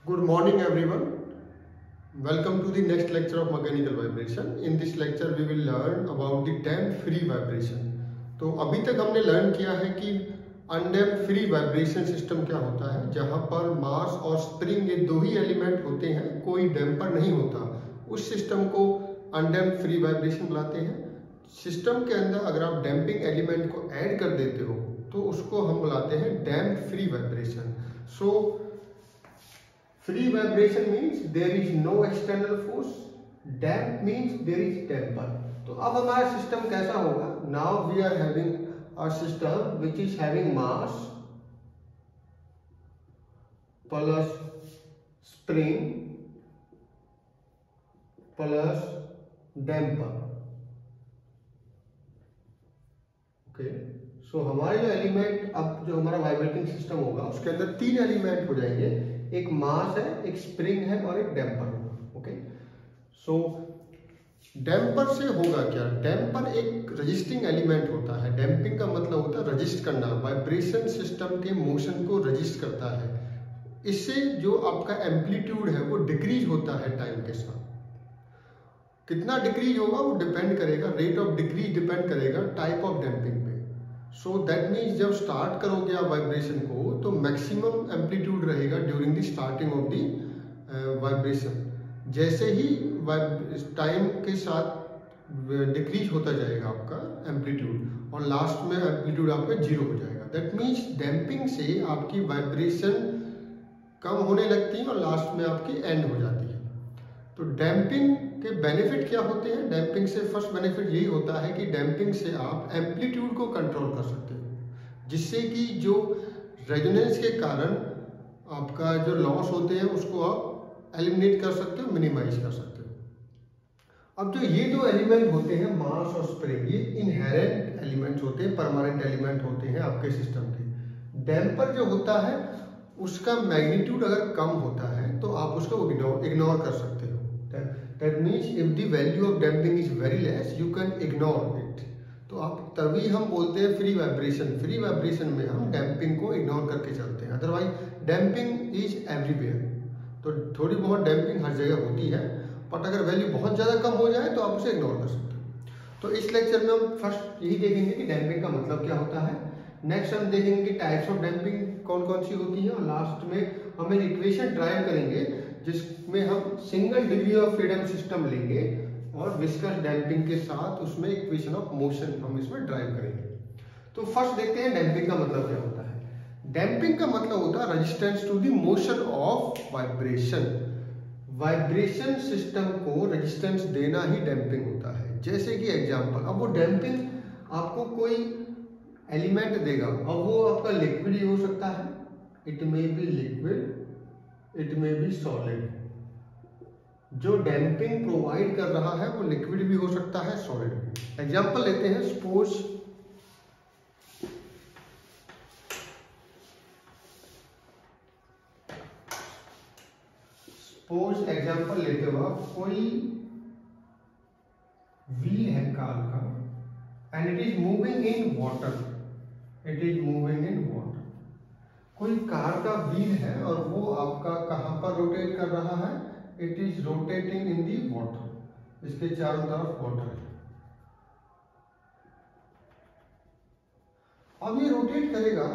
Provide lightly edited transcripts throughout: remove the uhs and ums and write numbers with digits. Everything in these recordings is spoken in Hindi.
Good morning everyone. Welcome to the next lecture of mechanical vibration. In this lecture we will learn about the damped free vibration. तो अभी तक हमने लर्न किया है कि अनडैम्प्ड फ्री वाइब्रेशन सिस्टम क्या होता है, जहां पर मास और स्प्रिंग ये दो ही एलिमेंट होते हैं, कोई डैम्पर नहीं होता। उस सिस्टम को अनडैम्प्ड फ्री वाइब्रेशन बुलाते हैं। सिस्टम के अंदर अगर आप डैम्पिंग एलिमेंट को ऐड कर देते हो तो उसको हम बुलाते हैं damped free vibration. So free vibration means there is no external force, damp means there is damper। तो अब हमारा सिस्टम कैसा होगा? Now we are having a system which is having mass plus spring plus damper। Okay, so हमारे जो एलिमेंट, अब जो हमारा वाइब्रेटिंग सिस्टम होगा उसके अंदर तीन एलिमेंट हो जाएंगे, एक मास है, एक स्प्रिंग है और एक डैम्पर होगा। ओके, सो डैम्पर से होगा क्या? डैम्पर एक रजिस्टिंग एलिमेंट होता है। डैम्पिंग का मतलब होता है रजिस्ट करना, वाइब्रेशन सिस्टम के मोशन को रजिस्ट करता है। इससे जो आपका एम्पलीट्यूड है वो डिक्रीज होता है टाइम के साथ। कितना डिक्रीज होगा वो डिपेंड करेगा, रेट ऑफ डिक्रीज डिपेंड करेगा टाइप ऑफ डैम्पिंग पे। सो दैट मीन्स जब स्टार्ट करोगे आप वाइब्रेशन को तो मैक्सिमम एम्पलीट्यूड रहेगा during the starting of the vibration. जैसे ही टाइम के साथ डिक्रीज होता जाएगा आपका एम्पलीट्यूड और लास्ट में एम्पलीट्यूड आपका जीरो हो जाएगा। दैट मीन्स डैम्पिंग से आपकी वाइब्रेशन कम होने लगती है और लास्ट में आपकी एंड हो जाती है। तो डैम्पिंग के बेनिफिट क्या होते हैं? डैम्पिंग से फर्स्ट बेनिफिट यही होता है कि डैम्पिंग से आप एम्पलीट्यूड को कंट्रोल कर सकते हो, जिससे कि जो रेजोनेंस के कारण आपका जो लॉस होते हैं उसको आप एलिमिनेट कर सकते हो, मिनिमाइज कर सकते हो। अब जो ये दो एलिमेंट होते हैं मास और स्प्रिंग, ये इनहेरेंट एलिमेंट्स होते हैं, परमानेंट एलिमेंट होते हैं आपके सिस्टम के। डैम्पर जो होता है उसका मैग्नीट्यूड अगर कम होता है तो आप उसको इग्नोर कर सकते हो। That means if the value of damping is very less, you can ignore it। तो आप तभी हम बोलते हैं फ्री वाइब्रेशन। फ्री वाइब्रेशन में हम डैम्पिंग को इग्नोर करके चलते हैं, अदरवाइज डैम्पिंग इज एवरीवेयर। तो थोड़ी बहुत डैम्पिंग हर जगह होती है, बट अगर वैल्यू बहुत ज़्यादा कम हो जाए तो आप उसे इग्नोर कर सकते हो। तो इस लेक्चर में हम फर्स्ट यही देखेंगे कि डैम्पिंग का मतलब क्या होता है। नेक्स्ट हम देखेंगे कि टाइप्स ऑफ डैम्पिंग कौन कौन सी होती है, और लास्ट में हम एक इक्वेशन ड्राइव करेंगे जिसमें हम single degree of freedom system लेंगे और विस्कस डैम्पिंग के साथ उसमें इक्वेशन ऑफ मोशन हम इसमें ड्राइव करेंगे। तो फर्स्ट देखते हैं डैम्पिंग का मतलब क्या होता है। डैम्पिंग का मतलब होता है resistance to the motion of vibration. Vibration system को रेजिस्टेंस देना ही डैम्पिंग होता है। जैसे कि एग्जांपल, अब वो डैम्पिंग आपको कोई एलिमेंट देगा, अब वो आपका लिक्विड ही हो सकता है, it may be liquid, it may be solid. जो डैम्पिंग प्रोवाइड कर रहा है वो लिक्विड भी हो सकता है, सॉलिड भी। एग्जांपल लेते हैं, सपोज एग्जांपल लेते हो आप, कोई व्हील है कार का and it is moving in water, it is moving in water. कोई कार का व्हील है और वो आपका कहां पर रोटेट कर रहा है? It is rotating in the water. इसके चारों तरफ वाटर है। अब ये रोटेट करेगा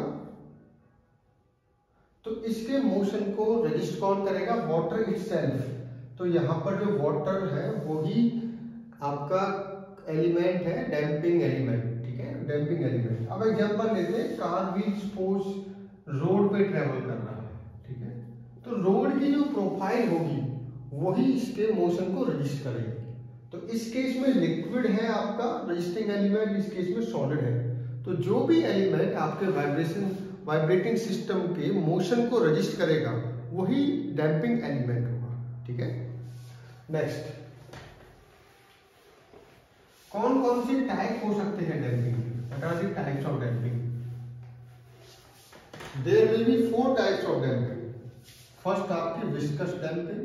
तो इसके मोशन को रजिस्ट कौन करेगा? Water itself. तो यहां पर जो वाटर है वही आपका एलिमेंट है, डैम्पिंग एलिमेंट। ठीक है, डैम्पिंग एलिमेंट। अब एग्जांपल लेते हैं, कार व्हील सपोज रोड पे ट्रेवल कर रहा है। ठीक है, तो रोड की जो प्रोफाइल होगी वही इसके मोशन को रजिस्ट करेगी। तो इस केस में लिक्विड है आपका रजिस्टिंग एलिमेंट, इस केस में सॉलिड है। तो जो भी एलिमेंट आपके वाइब्रेटिंग सिस्टम के मोशन को रजिस्ट करेगा वही डैम्पिंग एलिमेंट होगा। ठीक है, नेक्स्ट, कौन कौन सी टाइप हो सकते हैं damping? What are the types of damping? There will be 4 types of damping. First आपकी viscous damping,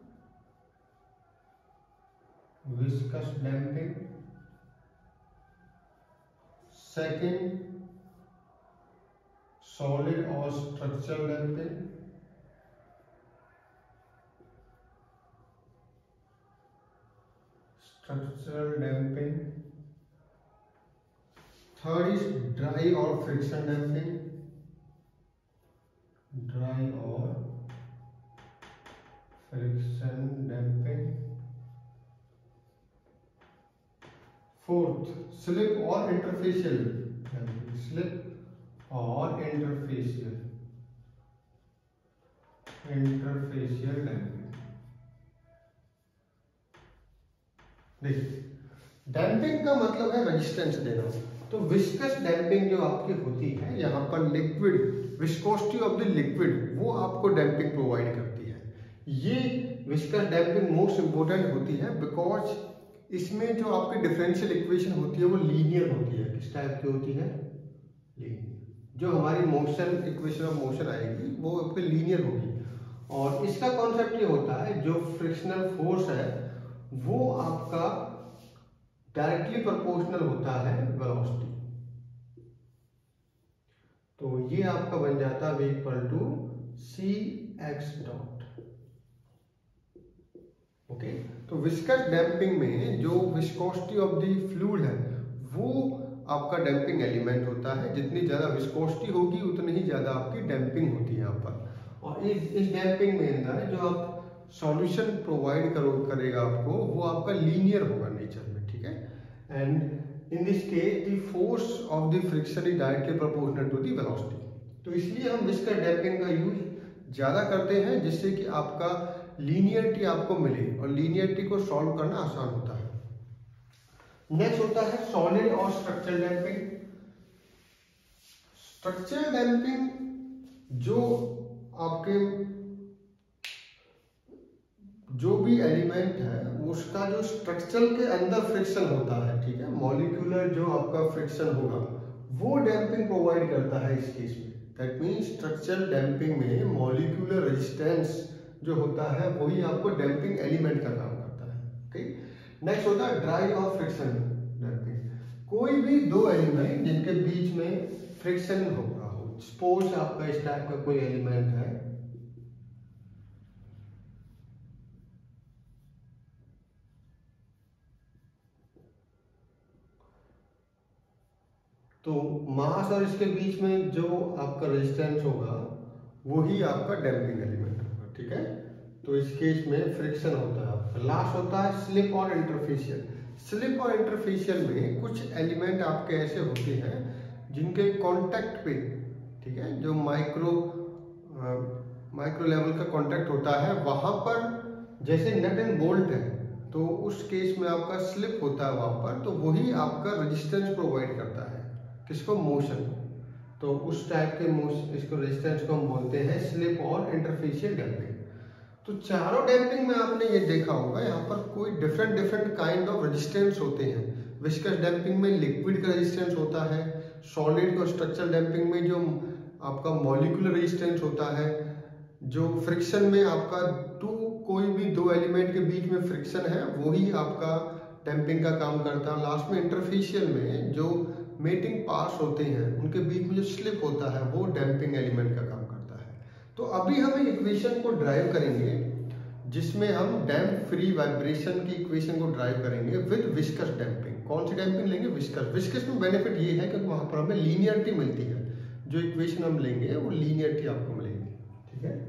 second solid or structural damping, structural damping, third is dry or friction damping, dry or friction damping, fourth slip or interfacial damping, slip or interfacial damping. देखिए डैम्पिंग का मतलब है रेजिस्टेंस देना। तो विस्कस डैम्पिंग जो आपकी होती है, यहाँ पर liquid viscosity of the liquid वो आपको डैम्पिंग प्रोवाइड करती है। ये विस्कस डैम्पिंग मोस्ट इंपोर्टेंट होती है बिकॉज इसमें जो आपकी डिफरेंशियल इक्वेशन होती है वो लीनियर होती है। किस टाइप की होती है? लीनियर। जो हमारी मोशन इक्वेशन ऑफ मोशन आएगी वो आपकी लीनियर होगी। और इसका कॉन्सेप्ट ये होता है जो फ्रिक्शनल फोर्स है वो आपका डायरेक्टली प्रोपोर्शनल होता है वेलोसिटी। तो ये आपका बन जाता है v equal to c x dot. Okay, तो विस्कस डैम्पिंग में जो विस्कोसिटी ऑफ द फ्लूइड है वो आपका डैम्पिंग एलिमेंट होता है। जितनी ज्यादा विस्कोसिटी होगी उतनी ही ज्यादा आपकी डैम्पिंग होती है यहाँ पर। और इस डैम्पिंग में अंदर जो आप सॉल्यूशन प्रोवाइड करेगा आपको वो आपका लीनियर होगा नेचर में, ठीक है। And in this case the force of the friction is directly proportional to the velocity. तो इसलिए हम विस्कस डैम्पिंग का यूज ज्यादा करते हैं जिससे कि आपका लीनियरिटी आपको मिले और लीनियरिटी को सॉल्व करना आसान होता है। नेक्स्ट होता है सॉलिड और स्ट्रक्चरल डैम्पिंग। स्ट्रक्चरल डैम्पिंग जो आपके जो भी एलिमेंट है उसका जो स्ट्रक्चर के अंदर फ्रिक्शन होता है, ठीक है, मॉलिक्यूलर जो आपका फ्रिक्शन होगा वो डैम्पिंग प्रोवाइड करता है इस केस में। दैट मीन्स स्ट्रक्चरल डैम्पिंग में मॉलिक्यूलर रेजिस्टेंस जो होता है वही आपको डैम्पिंग एलिमेंट का काम करता है। ठीक, नेक्स्ट होता है ड्राई और फ्रिक्शन डैम्पिंग। कोई भी दो एलिमेंट जिनके बीच में फ्रिक्शन हो रहा हो, सपोज आपका इस टाइप का कोई एलिमेंट है, तो मास और इसके बीच में जो आपका रेजिस्टेंस होगा वही आपका डैम्पिंग एलिमेंट होगा, ठीक है। तो इस केस में फ्रिक्शन होता है आपका। लास्ट होता है slip or interfacial. Slip or interfacial में कुछ एलिमेंट आपके ऐसे होते हैं जिनके कांटेक्ट पे, ठीक है, जो माइक्रो लेवल का कांटेक्ट होता है वहां पर, जैसे नट एंड बोल्ट है तो उस केस में आपका स्लिप होता है वहां पर, तो वही आपका रेजिस्टेंस प्रोवाइड करता है। किसको? मोशन। तो उस टाइप के मोशन, इसको रेजिस्टेंस को हम बोलते हैं स्लिप और इंटरफेशियल डैम्पिंग। तो चारों डैम्पिंग में आपने ये देखा होगा यहाँ पर कोई डिफरेंट काइंड ऑफ रेजिस्टेंस होते हैं। विस्कस डैम्पिंग में लिक्विड का रेजिस्टेंस होता है, सॉलिड को स्ट्रक्चरल डैम्पिंग में जो आपका मॉलिक्यूलर रेजिस्टेंस होता है, जो फ्रिक्शन में आपका कोई भी दो एलिमेंट के बीच में फ्रिक्शन है वही आपका डैम्पिंग का काम करता है। लास्ट में इंटरफेशियल में जो मेटिंग पार्ट्स होते हैं उनके बीच में जो स्लिप होता है वो डैम्पिंग एलिमेंट का काम करता है। तो अभी हम इक्वेशन को ड्राइव करेंगे जिसमें हम डैम्प फ्री वाइब्रेशन की इक्वेशन को ड्राइव करेंगे विद विस्कस डैम्पिंग। कौन सी डैम्पिंग लेंगे? विस्कस में बेनिफिट ये है कि वहां पर हमें लीनियरिटी मिलती है। जो इक्वेशन हम लेंगे वो लीनियरिटी आपको मिलेगी, ठीक है।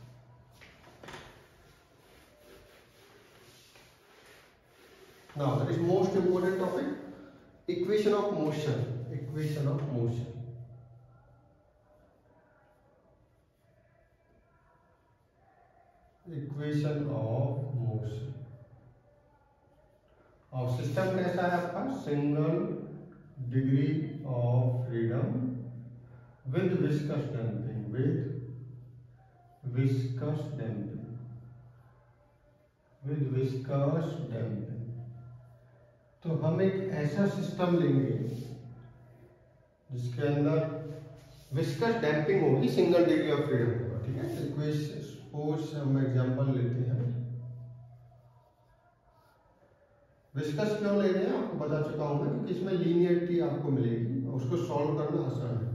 Now that is most important topic, equation of motion. Equation of motion. Equation of motion. और सिस्टम कैसा है आपका? Single degree of freedom with viscous damping, with viscous damping, with viscous damping. तो हम एक ऐसा सिस्टम लेंगे जिसके अंदर विस्कस डैम्पिंग होगी, सिंगल डिग्री ऑफ फ्रीडम होगा, ठीक है। सपोज हम एग्जांपल लेते हैं, विस्कस क्यों ले रहे हैं आपको बता चुका हूं मैं, क्योंकि इसमें लीनियरिटी आपको मिलेगी और उसको सॉल्व करना आसान है।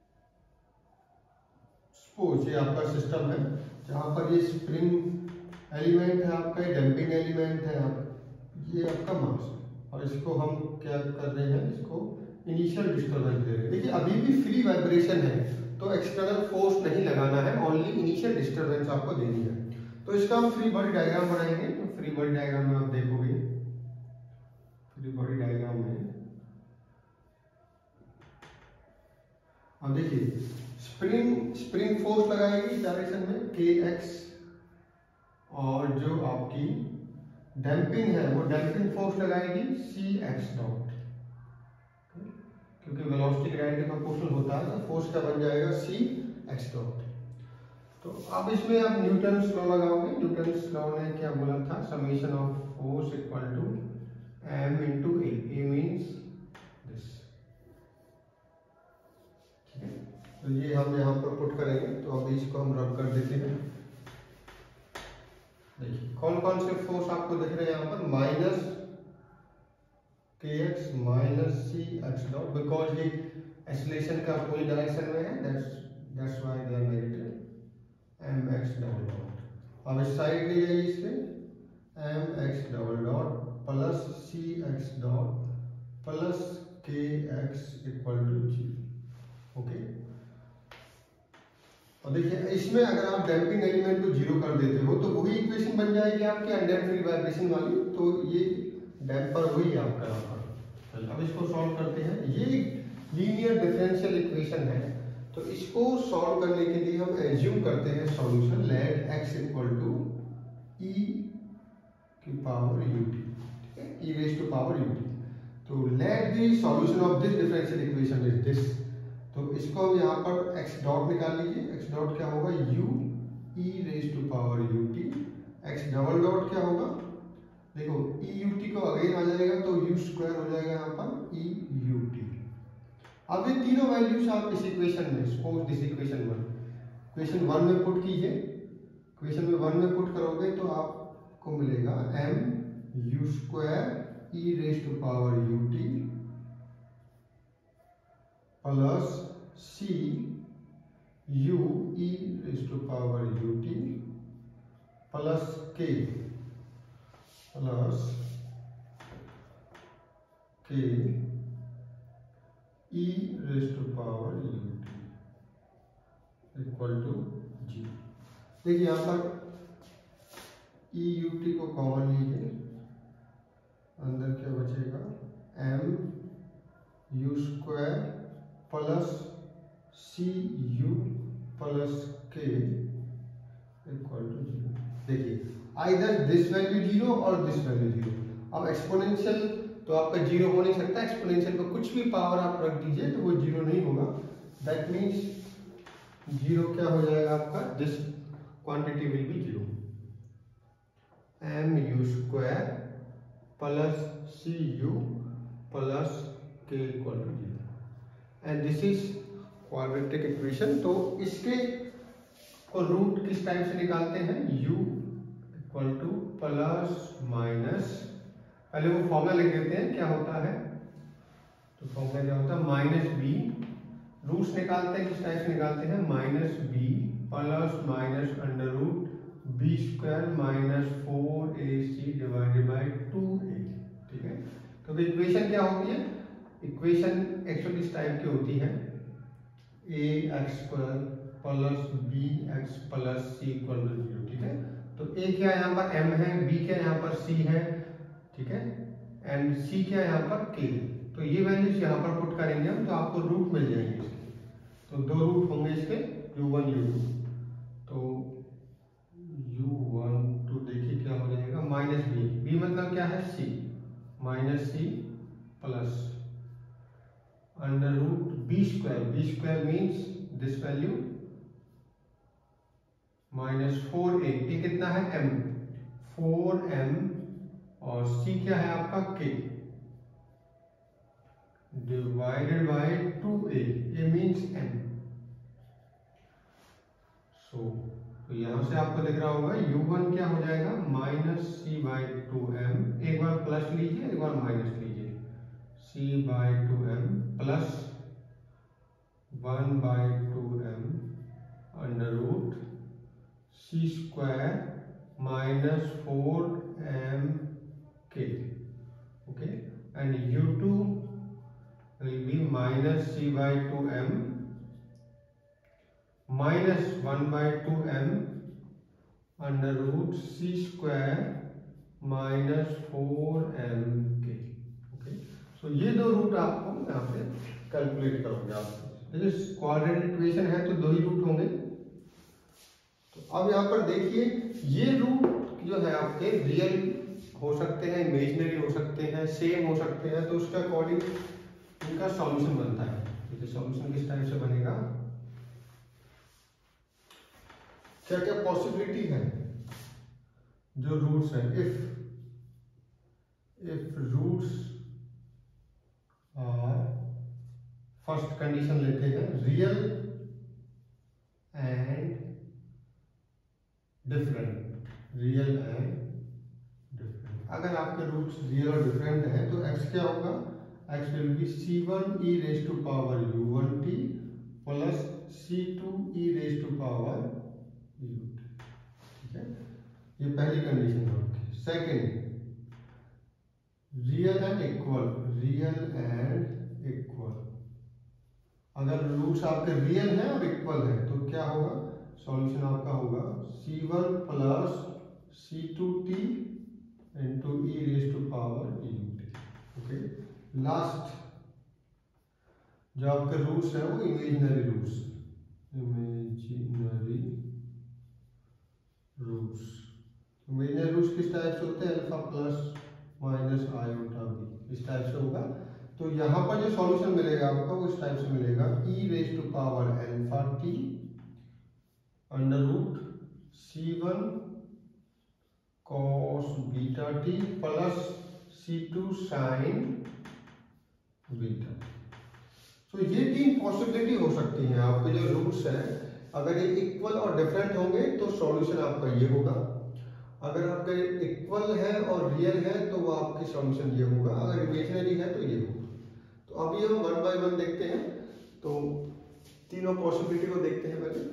सपोज ये आपका सिस्टम है जहां पर ये स्प्रिंग एलिमेंट है आपका, डैम्पिंग एलिमेंट है ये आपका मास है, और इसको हम क्या कर रहे हैं, इसको इनिशियल डिस्टर्बेंस दे रहे हैं। देखिए अभी भी फ्री वाइब्रेशन है, तो एक्सटर्नल फोर्स नहीं लगाना है, ओनली इनिशियल डिस्टर्बेंस आपको देनी है। तो इसका हम फ्री बॉडी डायग्राम बनाएंगे। तो फ्री बॉडी डायग्राम में आप देखोगे, फ्री बॉडी डायग्राम में अब देखिए स्प्रिंग फोर्स लगाएगी डायरेक्शन में kx, और जो आपकी डैम्पिंग है वो डैम्पिंग फोर्स लगाएगी cx डॉट, क्योंकि वेलोसिटी ग्रेविटी प्रोपोर्शनल होता है, तो फोर्स क्या बन जाएगा cx डॉट। तो अब इसमें आप न्यूटन्स लॉ लगाओगे। न्यूटन्स लॉ ने क्या बोला था, summation of force equal to m into a means this, ठीक है। तो ये हम यहाँ पर पुट करेंगे, तो अभी इसको हम रब कर देते हैं। देखिए कौन कौन से फोर्स आपको दिख रहे हैं यहाँ पर, minus kx minus cx dot, because ये एक्सीलरेशन का कोई डायरेक्शन में है, that's why they are negative, mx double dot. अब इस साइड ले जाइए इसके, mx double dot plus cx dot plus kx equal to 0, okay. और देखिए इसमें अगर आप डैम्पिंग एलिमेंट को 0 कर देते हो तो वही इक्वेशन बन जाएगी आपकी अनडैम्प्ड फ्री वाइब्रेशन वाली, तो ये डैम्पर हुई आपका यहाँ पर। अब इसको सॉल्व करते हैं। ये लीनियर डिफरेंशियल इक्वेशन है, तो इसको सॉल्व करने के लिए हम एज्यूम करते हैं solution, let x equal to e की पावर ut, ठीक है, e raise to power ut। तो let the solution of this differential equation is this. तो इसको हम यहाँ पर x डॉट निकाल लीजिए। x डॉट क्या होगा, u e raise to power ut। x double dot क्या होगा, देखो e ut को अगेन आ जाएगा तो u स्क्वायर हो जाएगा यहाँ पर e ut। अब ये तीनों वैल्यूज आप इस इक्वेशन में, सपोज दिस इक्वेशन 1, इक्वेशन 1 में पुट कीजिए। इक्वेशन में 1 में पुट करोगे तो आपको मिलेगा m u square e raise to power ut plus c u e raise to power ut plus k plus k e raise to power ut equal to 0। देखिए यहाँ पर e ut को कॉमन लीजिए, अंदर क्या बचेगा, m u square plus c u plus k equal to 0। देखिए आइदर दिस वैल्यू 0 और दिस वैल्यू 0। अब एक्सपोनेंशियल तो आपका 0 हो नहीं सकता, एक्सपोनेंशियल को कुछ भी पावर आप रख दीजिए तो वो 0 नहीं होगा। दैट मीन्स 0 क्या हो जाएगा आपका, this quantity will be 0, m u square plus c u plus k equal to 0 and this is quadratic equation. तो इसके को रूट किस टाइप से निकालते हैं, u equal to plus minus, पहले वो फॉर्मूला लिख देते हैं क्या होता है। तो फॉर्मूला क्या होता है, माइनस बी, रूट्स निकालते हैं किस टाइप से निकालते हैं, minus b plus minus under root b square minus 4ac divided by 2a, ठीक है। तो इक्वेशन क्या होती है, इक्वेशन एक्चुअली इस टाइप की होती है, a x square plus b x plus c equal to 0, ठीक है। तो a क्या यहाँ पर m है, b क्या यहाँ पर c है, ठीक है, एंड c क्या यहाँ पर k। तो ये वैल्यूज यहाँ पर पुट करेंगे हम, तो आपको रूट मिल जाएंगे इसके। तो दो रूट होंगे इसके, u1 u2। तो u1 तो देखिए क्या हो जाएगा, माइनस बी, बी मतलब क्या है c, minus c plus under root b square means this value minus 4a, ये कितना है m, 4m, और c क्या है आपका k डिवाइडेड बाय 2a, ये मीन्स m। सो तो यहां से आपको दिख रहा होगा u1 क्या हो जाएगा, माइनस c बाई 2m, एक बार प्लस लीजिए एक बार माइनस लीजिए, c by 2m plus 1 by 2m under root c square minus 4m k. Okay, and u2 will be minus c by 2m minus 1 by 2m under root c square minus 4mk. Okay, so ये दो रूट आपको यहाँ पे कैलकुलेट करोगे आप। देखिए क्वाड्रेटिक इक्वेशन है तो दो ही रूट होंगे। तो अब यहाँ पर देखिए ये रूट जो है आपके रियल हो सकते हैं, इमेजिनरी हो सकते हैं, सेम हो सकते हैं, तो उसके अकॉर्डिंग इनका सॉल्यूशन बनता है। देखिए सॉल्यूशन किस टाइप से बनेगा, क्या क्या पॉसिबिलिटी है जो रूट्स है। If roots are, first condition लेते हैं, real and different. Real and different, अगर आपके रूट्स रियल और डिफरेंट है तो x क्या होगा, x will be c1 e raise to power u1t plus c2 e raise to power u2। ठीक है, ये पहली कंडीशन है आपकी। Second, real and equal. Real and equal, अगर रूट्स आपके रियल है और इक्वल है तो क्या होगा, सॉल्यूशन आपका होगा c1 plus c2t into e raise to power ut। Okay, last जो आपके रूट्स है वो imaginary roots. Imaginary roots, imaginary roots किस टाइप से होते हैं, alpha plus minus iota b, इस टाइप से होगा। तो यहाँ पर जो सॉल्यूशन मिलेगा आपको वो इस टाइप से मिलेगा, e raise to power alpha t under root c1 cos beta t plus c2 sine beta. तो ये तीन पॉसिबिलिटी हो सकती हैं आपके जो रूट्स हैं। अगर ये इक्वल और डिफरेंट होंगे तो सॉल्यूशन आपका ये होगा, अगर आपके इक्वल है और रियल है तो वो आपकी सॉल्यूशन ये होगा, अगर इमेजिनरी है तो ये होगा। तो अभी हम वन बाय वन देखते हैं, तो तीनों पॉसिबिलिटी को देखते हैं पहले।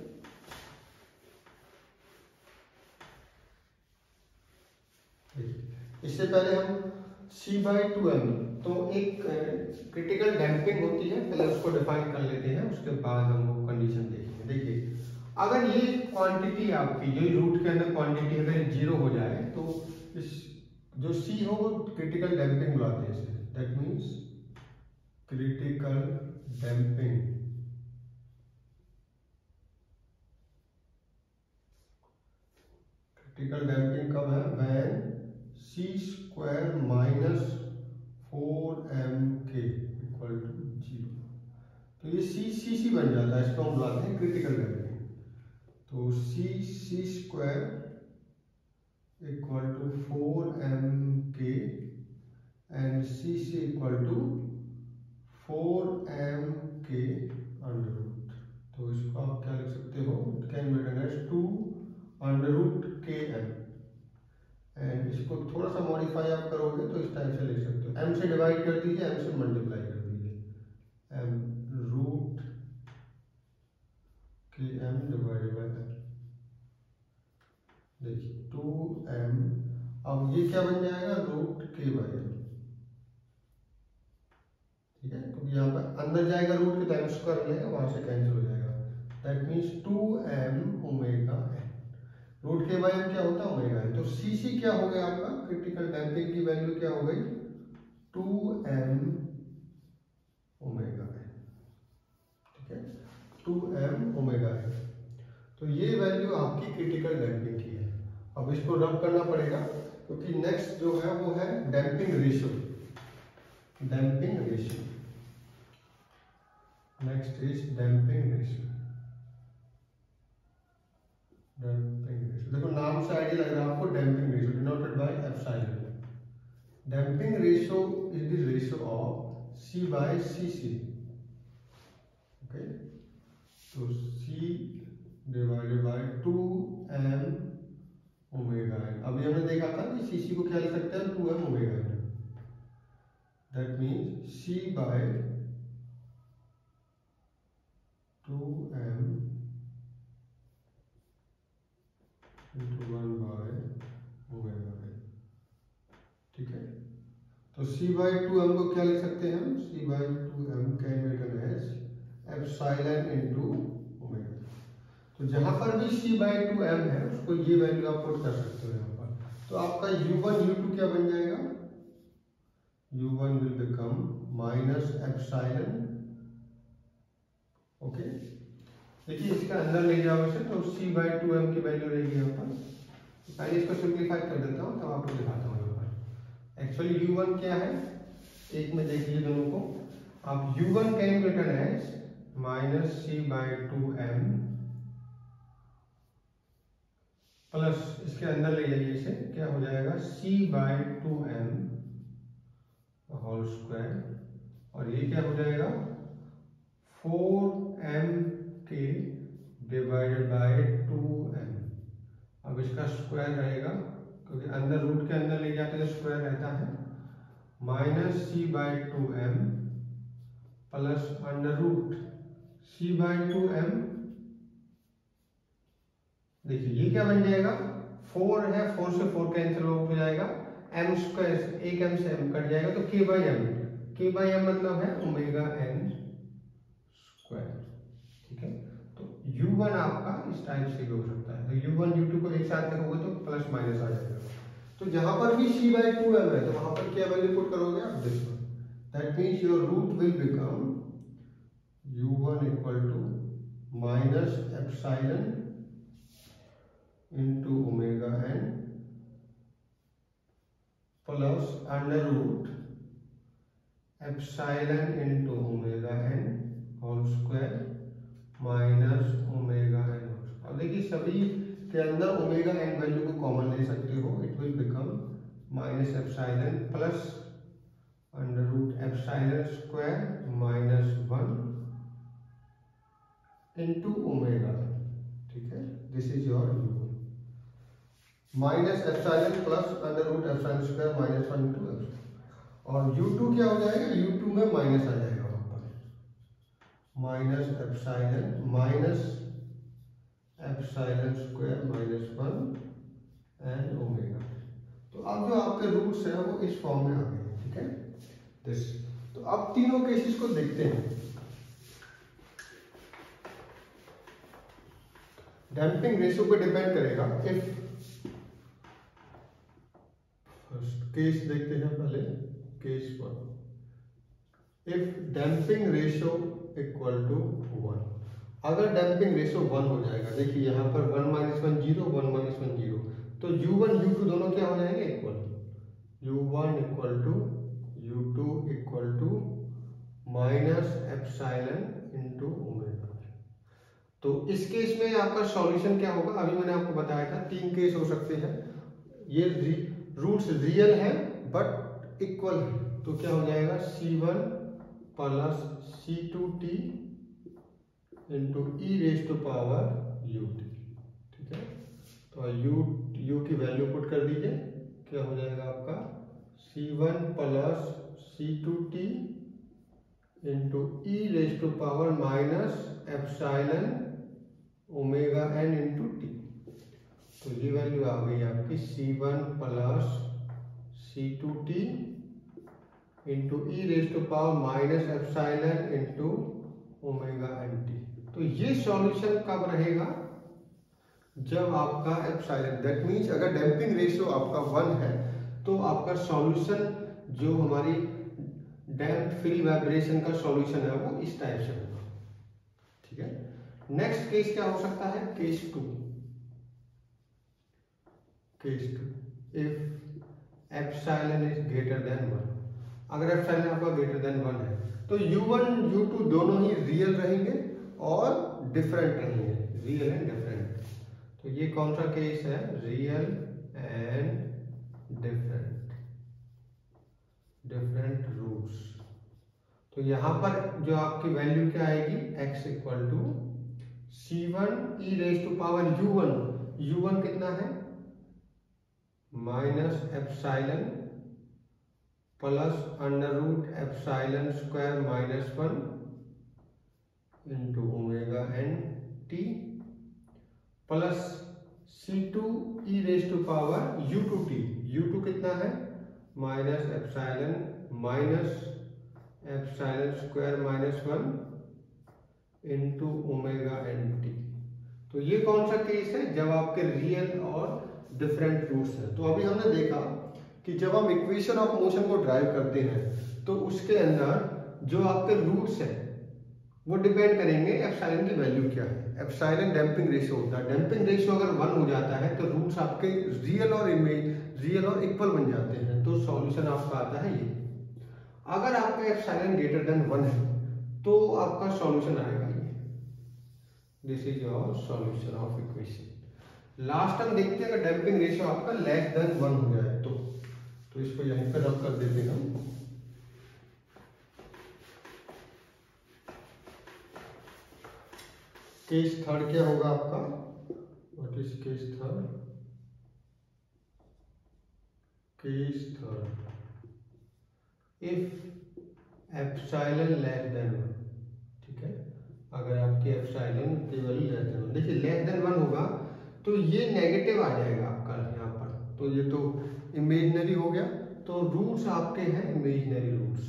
इससे पहले हम c बाई 2m, तो एक क्रिटिकल डैम्पिंग होती है, पहले उसको डिफाइन कर लेते हैं, उसके बाद हम वो कंडीशन देखेंगे। देखिए अगर ये क्वांटिटी आपकी जो रूट के अंदर क्वांटिटी अगर जीरो हो जाए तो इस जो c हो वो क्रिटिकल डैम्पिंग बुलाते हैं इसे। That means critical damping. Critical damping कब है, when c square minus 4mk equal to 0। तो ये c बन जाता है, इसको हम बुलाते हैं क्रिटिकल डैम्पिंग। तो c square equal to 4mk and c equal to 4mk under root. तो इसको आप क्या लिख सकते हो, it can be written as 2 under root km। And इसको थोड़ा सा मॉडिफाई आप करोगे तो इस टाइप से लिख सकते हो, m से डिवाइड कर दीजिए, m से मल्टीप्लाई कर दीजिए, m root km divided by m। देखिए 2m, अब ये क्या बन जाएगा, रूट k बाई m। ठीक है, क्योंकि यहाँ पर अंदर जाएगा रूट के टाइम स्क्वायर मिलेगा, वहां से कैंसिल हो जाएगा। That means 2m omega n। Root के बाई एम क्या होता है, ओमेगा एन। तो सी क्या हो गया आपका, क्रिटिकल डैम्पिंग की वैल्यू क्या हो गई, 2m ओमेगा एन। ठीक है, 2m ओमेगा एन। तो ये वैल्यू आपकी क्रिटिकल डैम्पिंग की है। अब इसको रब करना पड़ेगा क्योंकि नेक्स्ट जो है वो है damping ratio. Damping ratio, next is damping ratio. Damping ratio, देखो नाम से आइडिया लग रहा है आपको, damping ratio denoted by epsilon. Damping ratio is the ratio of c by cc। Okay, तो c divided by 2m omega n। अभी हमने देखा था कि cc को क्या लिख सकते हैं, 2m omega n। That means c by 2m into 1 by ठीक है। तो c/2m को क्या लिख सकते हैं हम? c/2m can be written as epsilon into omega. तो जहां पर भी c/2m है उसको ये वैल्यू आप पुट कर सकते हो यहाँ पर। तो आपका u1 u2 क्या बन जाएगा? u1 will become minus epsilon. Okay, देखिए इसका अंदर ले जाओ इसे, तो c/2m की वैल्यू रहेगी यहाँ पर। पहले इसको सिंप्लीफाई कर देता हूँ तब आपको दिखाता हूँ यहाँ पर। एक्चुअली u1 क्या है, एक में देख लीजिए दोनों को आप। u1 can be written as minus c/2m plus इसके अंदर ले जाइए इसे, क्या हो जाएगा? c/2m होल स्क्वायर, और ये क्या हो जाएगा? 4m के डिवाइडेड बाय 2m। अब इसका स्क्वायर रहेगा, क्योंकि अंदर रूट के अंदर ले जाते तो स्क्वायर रहता है। Minus c/2m plus under root c/2m। देखिए ये क्या बन जाएगा? 4 है, 4 से 4 कैंसिल हो जाएगा, m स्क्वायर, एक m से m कट जाएगा, तो k/m मतलब है ओमेगा n स्क्वायर। ठीक है, तो u1 आपका इस टाइप से भी हो सकता है। तो u1 u2 को एक साथ लिखोगे तो प्लस माइनस आ जाएगा। तो जहां पर भी c/2m है तो वहां पर क्या वैल्यू पुट करोगे आप? This one. That means your root will become u1 equal to minus epsilon into omega n plus under root epsilon into omega n whole square minus omega n whole square। अब देखिए सभी के अंदर ओमेगा n वैल्यू को कॉमन ले सकते हो। It will become minus epsilon plus under root epsilon square minus 1 into omega. ठीक है, this is your u1 minus epsilon plus under root epsilon square minus 1 into epsilon. और u2 क्या हो जाएगा? u2 में माइनस आ जाएगा वहां पर, minus epsilon square minus 1 and omega. तो अब जो आपके रूट्स हैं वो इस फॉर्म में आ गए। ठीक है, दिस। तो अब तीनों केसेस को देखते हैं। डैम्पिंग रेशियो पे डिपेंड करेगा। इफ केस देखते हैं पहले, case 1। If damping ratio equal to 1, अगर डैम्पिंग रेशियो 1 हो जाएगा, देखिए यहाँ पर 1 - 1 0, 1 - 1 0, तो u1 u2 दोनों क्या हो जाएंगे? Equal. u1 equal to u2 equal to minus epsilon into omega. तो इस केस में आपका सॉल्यूशन क्या होगा? अभी मैंने आपको बताया था 3 केस हो सकते हैं। ये रूट्स रियल है बट इक्वल है, तो क्या हो जाएगा? c1 plus c2t into e raise to power ut। ठीक है, तो u की वैल्यू पुट कर दीजिए, क्या हो जाएगा आपका? c1 plus c2t into e raise to power minus epsilon omega n into t. तो ये वैल्यू आ गई आपकी c1 plus c2t into e raise to power minus epsilon into omega n t. तो ये सॉल्यूशन कब रहेगा? जब आपका एप्सिलॉन, दैट मीन्स अगर डैम्पिंग रेशियो आपका 1 है तो आपका सॉल्यूशन जो हमारी डैम्प फ्री वाइब्रेशन का सॉल्यूशन है वो इस टाइप से होगा। ठीक है, नेक्स्ट केस क्या हो सकता है? Case 2। If epsilon is greater than 1, अगर एप्सिलॉन आपका ग्रेटर देन 1 है तो u1 u2 दोनों ही रियल रहेंगे और डिफरेंट रहेंगे, रियल एंड डिफरेंट। तो ये कौन सा केस है? Real and different roots. तो यहां पर जो आपकी वैल्यू क्या आएगी? x equal to c1 e raise to power u1 कितना है? Minus epsilon plus under root epsilon square minus 1 into omega n t plus c2 e raise to power u2t। u2 कितना है? Minus epsilon square minus 1 into omega n t. तो ये कौन सा केस है? जब आपके रियल और डिफरेंट रूट्स हैं। तो अभी हमने देखा कि जब हम इक्वेशन ऑफ मोशन को ड्राइव करते हैं तो उसके अंदर जो आपके रूट्स हैं वो डिपेंड करेंगे एप्सिलॉन की वैल्यू क्या है। एप्सिलॉन डैम्पिंग रेशियो होता है। डैम्पिंग रेशियो अगर 1 हो जाता है तो रूट्स आपके रियल और इक्वल बन जाते हैं। तो सॉल्यूशन आपका आता है ये। अगर आपका एप्सिलॉन ग्रेटर देन 1 है तो आपका सॉल्यूशन आएगा ये। This is your solution of equation. Last हम देखते हैं अगर डैम्पिंग रेशियो आपका लेस देन 1 हो जाए तो इसको यहीं पर रख कर देते हैं हम। केस थर्ड क्या होगा आपका? What is case third? Case third, if epsilon less than 1, ठीक है, अगर आपकी एप्सिलॉन की वैल्यू लेस देन 1, देखिए लेस देन 1 होगा तो ये नेगेटिव आ जाएगा आपका यहाँ पर। तो ये तो इमेजिनरी हो गया। तो रूट्स आपके हैं इमेजिनरी रूट्स,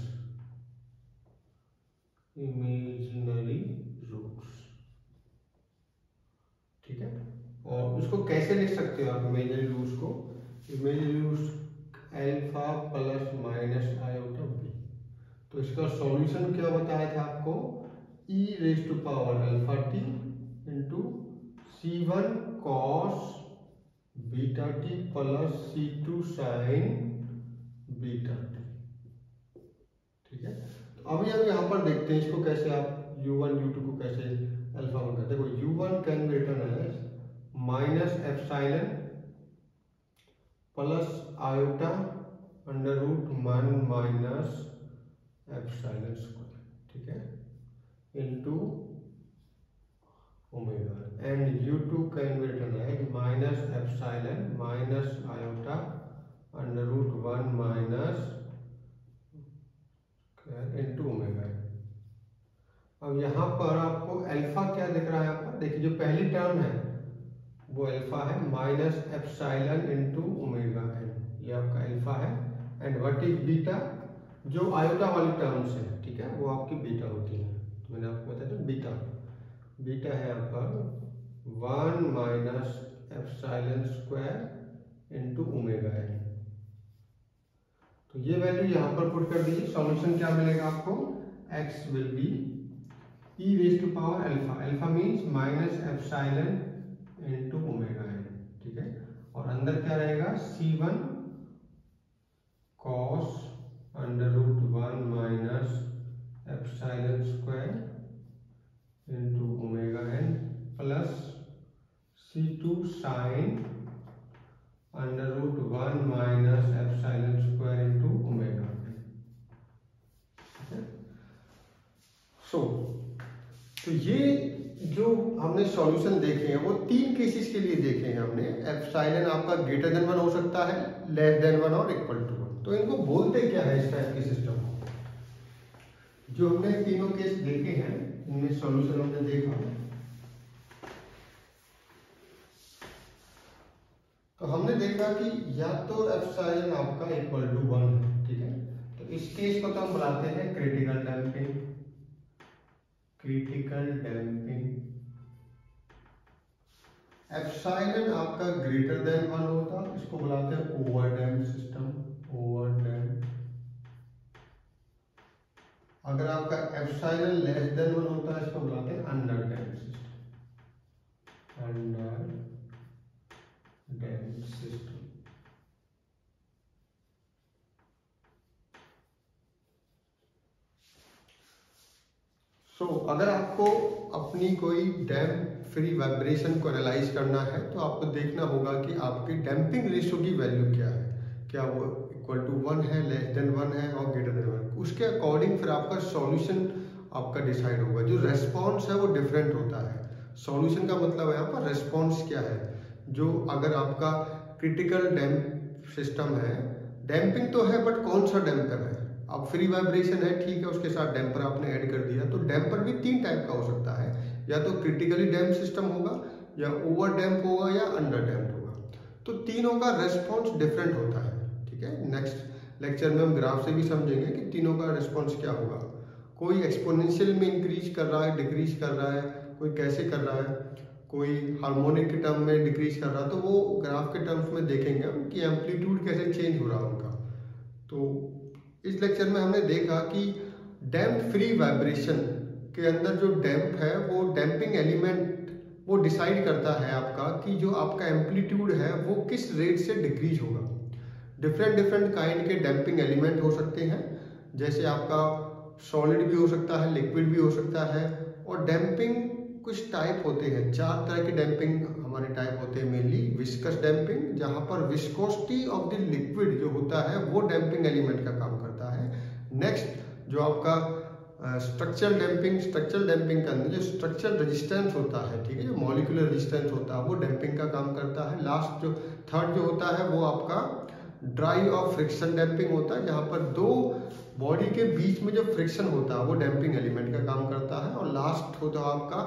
ठीक है। और उसको कैसे लिख सकते हो आप इमेजिनरी रूट्स को? Imaginary roots alpha plus minus iota b. तो इसका सॉल्यूशन क्या बताया था आपको? e raise to power alpha t into C1 cos beta t plus C2 sine beta t, ठीक है। तो अभी हम यहाँ पर देखते हैं इसको कैसे आप U1 U2 को कैसे अल्फा वन करते हैं। देखो U1 can be written as minus epsilon plus iota under root 1 minus epsilon square, ठीक है, into omega. And U2 can be written as minus epsilon minus iota under root 1 minus into omega. अब यहाँ पर आपको अल्फा क्या दिख रहा है? यहाँ पर देखिए जो पहली टर्म है वो अल्फा है, minus epsilon into omega n, ये आपका अल्फा है। And what is beta? जो आयोटा वाली टर्म्स है, ठीक है, वो आपकी बीटा होती है। तो मैंने आपको बताया था बीटा है यहाँ पर 1 minus epsilon square into omega n. तो ये वैल्यू यहाँ पर पुट कर दीजिए। सॉल्यूशन क्या मिलेगा आपको? x will be e raise to power alpha, alpha means minus epsilon into omega n, ठीक है। और अंदर क्या रहेगा? C1 cos under root 1 minus epsilon square into omega n plus C2 sine under root 1 minus epsilon square into omega. तो ये जो हमने सॉल्यूशन देखे हैं वो 3 केसेस के लिए देखे हैं हमने। एप्सिलॉन आपका ग्रेटर देन 1 हो सकता है, लेस देन 1 और इक्वल टू 1। तो इनको बोलते क्या है इस टाइप के सिस्टम को? जो हमने तीनों केस देखे हैं इनमें सॉल्यूशन हमने देखा। तो हमने देखा कि या तो एप्सिलॉन आपका इक्वल टू 1 है, ठीक है। तो इस केस को तो हम बुलाते हैं क्रिटिकल डैम्पिंग। एप्सिलॉन आपका ग्रेटर देन 1 होता, इसको बुलाते हैं ओवरडैम्प्ड सिस्टम, ओवरडैम्प्ड। अगर आपका एप्सिलॉन लेस देन 1 होता है इसको बुलाते हैं अंडरडैम्प्ड सिस्टम, अंडरडैम्प्ड सिस्टम। अगर आपको अपनी कोई डैम्प फ्री वाइब्रेशन को एनालाइज करना है तो आपको देखना होगा कि आपकी डैम्पिंग रेशियो की वैल्यू क्या है, क्या वो इक्वल टू 1 है, लेस देन 1 है और ग्रेटर देन 1। उसके अकॉर्डिंग फिर आपका सॉल्यूशन आपका डिसाइड होगा। जो रेस्पॉन्स है वो डिफरेंट होता है। सॉल्यूशन का मतलब है यहाँ पर रेस्पॉन्स क्या है। जो अगर आपका क्रिटिकल डैम्प सिस्टम है, डैम्पिंग तो है बट कौन सा डैम्पर है? अब फ्री वाइब्रेशन है, ठीक है, उसके साथ डैम्पर आपने ऐड कर दिया। तो डैम्पर भी 3 टाइप का हो सकता है, या तो क्रिटिकली डैम्प सिस्टम होगा, या ओवर डैम्प होगा, या अंडर डैम्प होगा। तो तीनों का रेस्पॉन्स डिफरेंट होता है, ठीक है। नेक्स्ट लेक्चर में हम ग्राफ से भी समझेंगे कि तीनों का रिस्पॉन्स क्या होगा। कोई एक्सपोनेंशियल में इंक्रीज कर रहा है, डिक्रीज कर रहा है, कोई कैसे कर रहा है, कोई हार्मोनिक के टर्म में डिक्रीज कर रहा है, तो वो ग्राफ के टर्म्स में देखेंगे हम कि एम्पलीट्यूड कैसे चेंज हो रहा है उनका। तो इस लेक्चर में हमने देखा कि डैम्प फ्री वाइब्रेशन के अंदर जो डैम्प है वो डैम्पिंग एलिमेंट वो डिसाइड करता है आपका कि जो आपका एम्पलीट्यूड है वो किस रेट से डिक्रीज होगा। डिफरेंट काइंड के डैम्पिंग एलिमेंट हो सकते हैं, जैसे आपका सॉलिड भी हो सकता है, लिक्विड भी हो सकता है। और डैम्पिंग कुछ टाइप होते हैं, 4 तरह के डैम्पिंग हमारे टाइप होते हैं मेनली। विस्कस डैम्पिंग, जहां पर विस्कोसिटी ऑफ द लिक्विड जो होता है वो डैम्पिंग एलिमेंट का काम करता है। नेक्स्ट जो आपका स्ट्रक्चरल डैम्पिंग के अंदर जो स्ट्रक्चरल रेजिस्टेंस होता है, ठीक है, जो मॉलिक्यूलर रेजिस्टेंस होता है वो डैम्पिंग का काम करता है। लास्ट जो थर्ड जो होता है वो आपका ड्राई और फ्रिक्शन डैम्पिंग होता है, जहां पर दो बॉडी के बीच में जो फ्रिक्शन होता है वो डैम्पिंग एलिमेंट का काम करता है। और लास्ट होता है आपका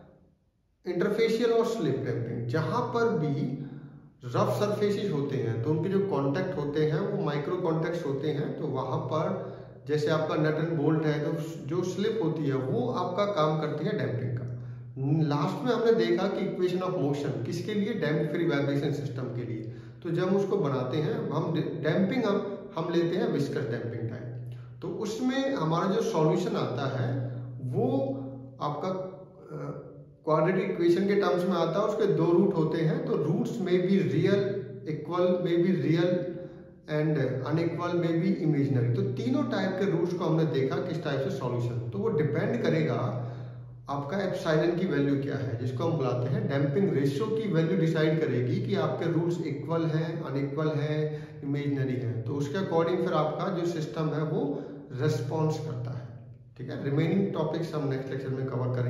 इंटरफेशियल और स्लिप डैम्पिंग, जहां पर भी रफ सरफेसेस होते हैं तो उनके जो कॉन्टैक्ट होते हैं वो माइक्रो कॉन्टैक्ट्स होते हैं, तो वहां पर जैसे आपका नट एंड बोल्ट है तो जो स्लिप होती है वो आपका काम करती है डैम्पिंग का। लास्ट में हमने देखा कि इक्वेशन ऑफ मोशन किसके लिए, डैम्प फ्री वाइब्रेशन सिस्टम के लिए। तो जब हम उसको बनाते हैं हम डैम्पिंग हम लेते हैं विस्कस डैम्पिंग टाइप, तो उसमें हमारा जो सॉल्यूशन आता है वो आपका क्वाड्रेटिक इक्वेशन के टर्म्स में आता है। उसके 2 रूट होते हैं, तो रूट्स में भी रियल, इक्वल में भी रियल एंड अनइक्वल में भी इमेजिनरी। तो तीनों टाइप के रूट्स को हमने देखा किस टाइप से सॉल्यूशन, तो वो डिपेंड करेगा आपका एप्सिलॉन की वैल्यू क्या है, जिसको हम बुलाते हैं डैम्पिंग रेशियो की वैल्यू डिसाइड करेगी कि आपके रूट्स इक्वल हैं, अनइक्वल हैं, इमेजिनरी हैं। तो उसके अकॉर्डिंग फिर आपका जो सिस्टम है वो रेस्पॉन्स करता है। ठीक है, रिमेनिंग टॉपिक्स हम नेक्स्ट लेक्चर में कवर करेंगे।